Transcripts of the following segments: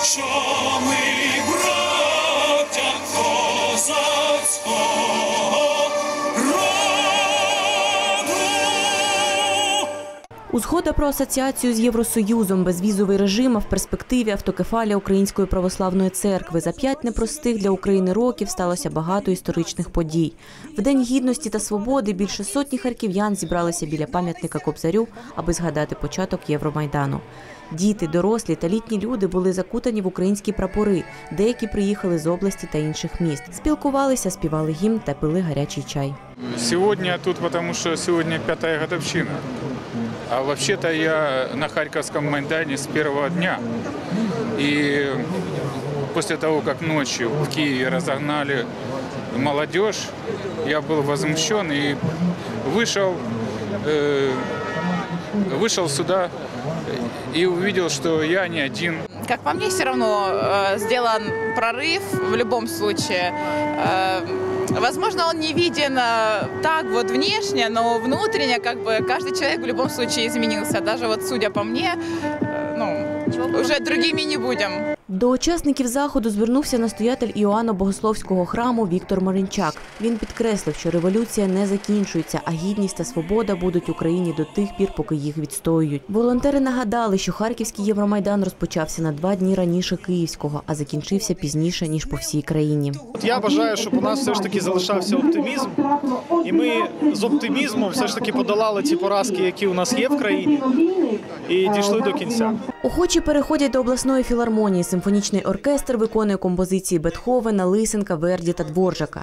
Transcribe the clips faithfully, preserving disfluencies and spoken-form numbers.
що ми браття козацького роду. Узгода про асоціацію з Євросоюзом, безвізовий режим, а в перспективі автокефалія Української православної церкви. За п'ять непростих для України років сталося багато історичних подій. В День Гідності та Свободи більше сотні харків'ян зібралися біля пам'ятника Кобзарю, аби згадати початок Євромайдану. Діти, дорослі та літні люди були закутані в українські прапори. Деякі приїхали з області та інших міст. Спілкувалися, співали гімн та пили гарячий чай. Сьогодні тут, тому що сьогодні п'ята годовщина. А вообще-то я на Харьковском Майдане с первого дня. И после того, как ночью в Киеве разогнали молодежь, я был возмущен и вышел, э, вышел сюда и увидел, что я не один. Как по мне, все равно э, сделан прорыв в любом случае. Э, возможно, он не виден э, так вот внешне, но внутренне как бы каждый человек в любом случае изменился. Даже вот судя по мне, э, ну, уже другими не будем. До учасників заходу звернувся настоятель Іоанно-Богословського храму Віктор Маринчак. Він підкреслив, що революція не закінчується, а гідність та свобода будуть Україні до тих пір, поки їх відстоюють. Волонтери нагадали, що Харківський Євромайдан розпочався на два дні раніше Київського, а закінчився пізніше, ніж по всій країні. Я бажаю, щоб у нас все ж таки залишався оптимізм, і ми з оптимізмом все ж таки подолали ті поразки, які у нас є в країні, і дійшли до кінця. Охочі переходять до обласної філармонії. Симфонічний оркестр виконує композиції Бетховена, Лисенка, Верді та Дворжака.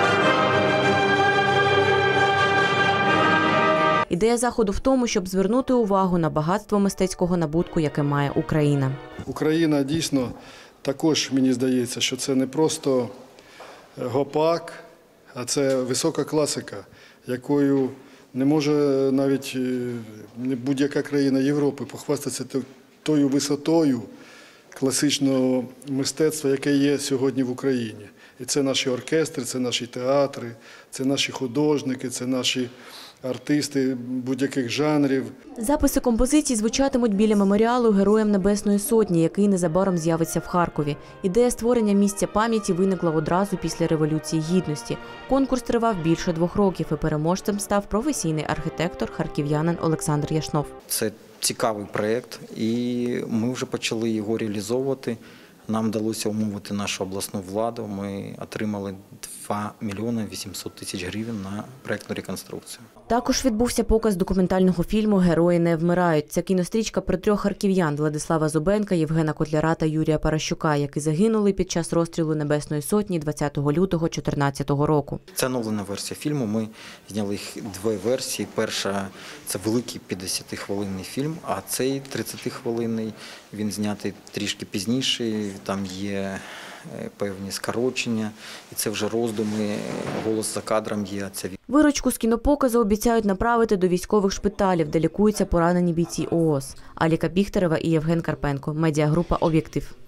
Ідея заходу в тому, щоб звернути увагу на багатство мистецького набутку, яке має Україна. Україна дійсно також, мені здається, що це не просто гопак, а це висока класика, якою не може навіть будь-яка країна Європи похвастатися тою висотою класичного мистецтва, яке є сьогодні в Україні. І це наші оркестри, це наші театри, це наші художники, це наші артисти будь-яких жанрів. Записи композицій звучатимуть біля меморіалу Героям Небесної Сотні, який незабаром з'явиться в Харкові. Ідея створення місця пам'яті виникла одразу після Революції Гідності. Конкурс тривав більше двох років, і переможцем став професійний архітектор, харків'янин Олександр Яшнов. Це цікавий проєкт, і ми вже почали його реалізовувати. Нам вдалося умовити нашу обласну владу. Ми отримали два мільйони вісімсот тисяч гривень на проєктну реконструкцію. Також відбувся показ документального фільму «Герої не вмирають». Це кінострічка про трьох харків'ян – Владислава Зубенка, Євгена Котляра та Юрія Паращука, які загинули під час розстрілу Небесної Сотні двадцятого лютого дві тисячі чотирнадцятого року. Це оновлена версія фільму. Ми зняли їх дві версії. Перша – це великий п'ятдесятихвилинний фільм, а цей тридцятихвилинний, він знятий трішки пізніше, там є певні скорочення, і це вже роздуми, голос за кадром є. Це... Виручку з кінопоказу обіцяють направити до військових шпиталів, де лікуються поранені бійці ООС. Аліка Біхтерева і Євген Карпенко. Медіагрупа «Об'єктив».